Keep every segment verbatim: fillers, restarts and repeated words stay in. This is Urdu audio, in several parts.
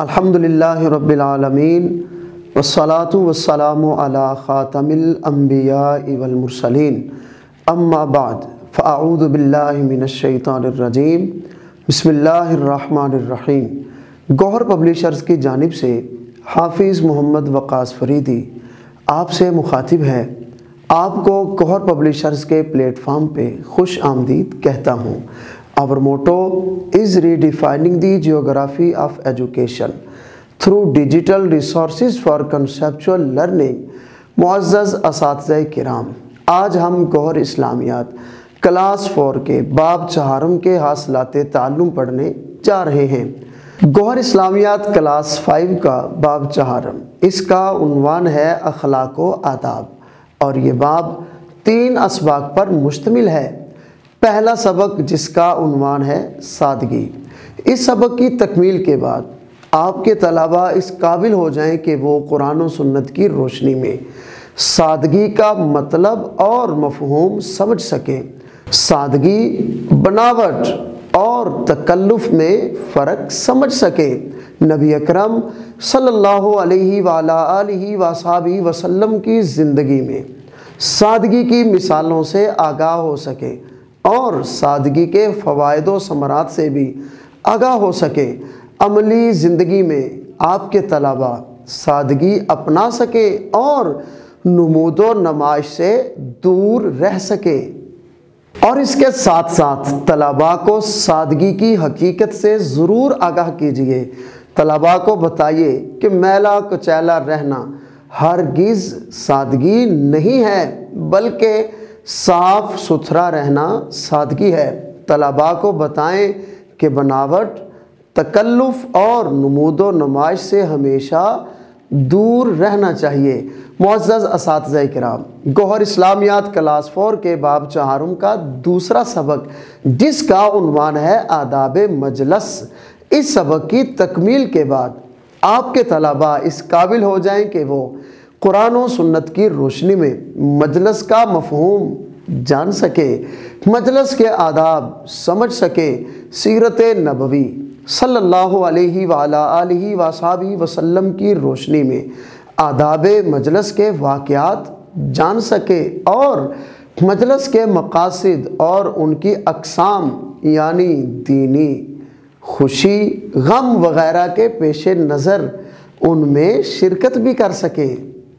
الحمدللہ رب العالمین والصلاة والسلام علی خاتم الانبیاء والمرسلین اما بعد فاعوذ باللہ من الشیطان الرجیم بسم اللہ الرحمن الرحیم۔ گوہر پبلیشرز کی جانب سے حافظ محمد وقاص فریدی آپ سے مخاطب ہے۔ آپ کو گوہر پبلیشرز کے پلیٹ فارم پہ خوش آمدید کہتا ہوں۔ Our motto is redefining the geography of education through digital resources for conceptual learning۔ معزز اساتذہ کرام، آج ہم گوہر اسلامیات کلاس فور کے باب چہارم کے حاصلات تعلم پڑھنے جا رہے ہیں۔ گوہر اسلامیات کلاس فائیو کا باب چہارم، اس کا عنوان ہے اخلاق و آداب، اور یہ باب تین اسباق پر مشتمل ہے۔ پہلا سبق جس کا عنوان ہے سادگی۔ اس سبق کی تکمیل کے بعد آپ کے طلباء اس قابل ہو جائیں کہ وہ قرآن و سنت کی روشنی میں سادگی کا مطلب اور مفہوم سمجھ سکیں، سادگی، بناوٹ اور تکلف میں فرق سمجھ سکیں، نبی اکرم صلی اللہ علیہ وآلہ آلہ وصحبہ وسلم کی زندگی میں سادگی کی مثالوں سے آگاہ ہو سکیں اور سادگی کے فوائد و ثمرات سے بھی آگاہ ہو سکیں، عملی زندگی میں آپ کے طلباء سادگی اپنا سکیں اور نمود و نمائش سے دور رہ سکیں۔ اور اس کے ساتھ ساتھ طلباء کو سادگی کی حقیقت سے ضرور آگاہ کیجیے۔ طلباء کو بتائیے کہ میلا کچیلا رہنا ہرگز سادگی نہیں ہے، بلکہ صاف ستھرا رہنا سادگی ہے۔ طلباء کو بتائیں کہ بناوٹ، تکلف اور نمود و نمائش سے ہمیشہ دور رہنا چاہیے۔ معزز اساتذہ کرام، گوہر اسلامیات کلاس فور کے باب چہارم کا دوسرا سبق جس کا عنوان ہے آداب مجلس، اس سبق کی تکمیل کے بعد آپ کے طلباء اس قابل ہو جائیں کہ وہ قرآن و سنت کی روشنی میں مجلس کا مفہوم جان سکے، مجلس کے آداب سمجھ سکے، سیرت نبوی صلی اللہ علیہ وآلہ آلہ وصحبہ وسلم کی روشنی میں آداب مجلس کے واقعات جان سکے اور مجلس کے مقاصد اور ان کی اقسام یعنی دینی، خوشی، غم وغیرہ کے پیش نظر ان میں شرکت بھی کر سکے۔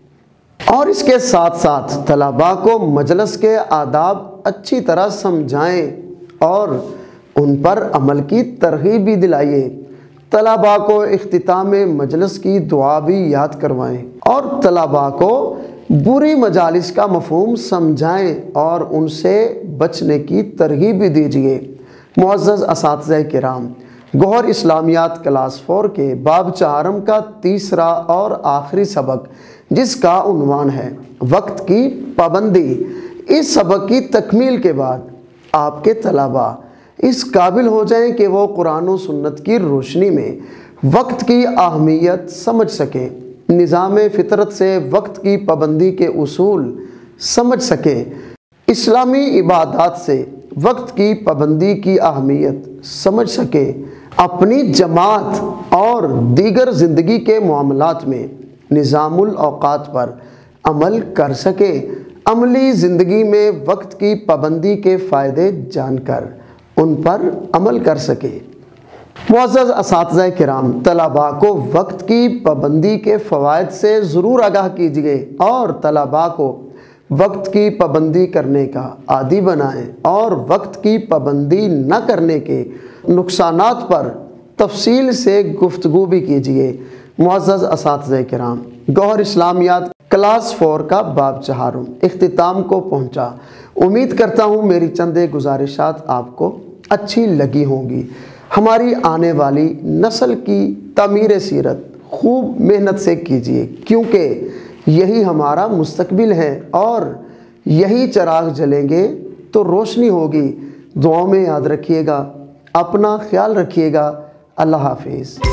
اور اس کے ساتھ ساتھ طلباء کو مجلس کے آداب اچھی طرح سمجھائیں اور ان پر عمل کی ترغیب بھی دلائیے۔ طلباء کو اختتام مجلس کی دعا بھی یاد کروائیں اور طلباء کو بری مجالس کا مفہوم سمجھائیں اور ان سے بچنے کی ترغیب بھی دیجیے۔ معزز اساتذہ کرام، گوہر اسلامیات کلاس فور کے باب چہارم کا تیسرا اور آخری سبق جس کا عنوان ہے وقت کی پابندی، اس سبق کی تکمیل کے بعد آپ کے طلباء اس قابل ہو جائیں کہ وہ قرآن و سنت کی روشنی میں وقت کی اہمیت سمجھ سکیں، نظام فطرت سے وقت کی پابندی کے اصول سمجھ سکیں، اسلامی عبادات سے وقت کی پابندی کی اہمیت سمجھ سکیں، اپنی جماعت اور دیگر زندگی کے معاملات میں نظام الاوقات پر عمل کر سکیں، عملی زندگی میں وقت کی پابندی کے فائدے جان کر ان پر عمل کر سکیں۔ معزز اساتذہ کرام، طلباء کو وقت کی پابندی کے فوائد سے ضرور آگاہ کیجیے اور طلباء کو وقت کی پابندی کرنے کا عادی بنائیں اور وقت کی پابندی نہ کرنے کے نقصانات پر تفصیل سے گفتگو بھی کیجیے۔ معزز اساتذہ کرام، گوہر اسلامیات کلاس فور کا باب چہارم اختتام کو پہنچا۔ امید کرتا ہوں میری چند گزارشات آپ کو اچھی لگی ہوں گی۔ ہماری آنے والی نسل کی تعمیر سیرت خوب محنت سے کیجیے، کیونکہ یہی ہمارا مستقبل ہے اور یہی چراغ جلیں گے تو روشنی ہوگی۔ دعاؤں میں یاد رکھیے گا، اپنا خیال رکھیے گا۔ اللہ حافظ۔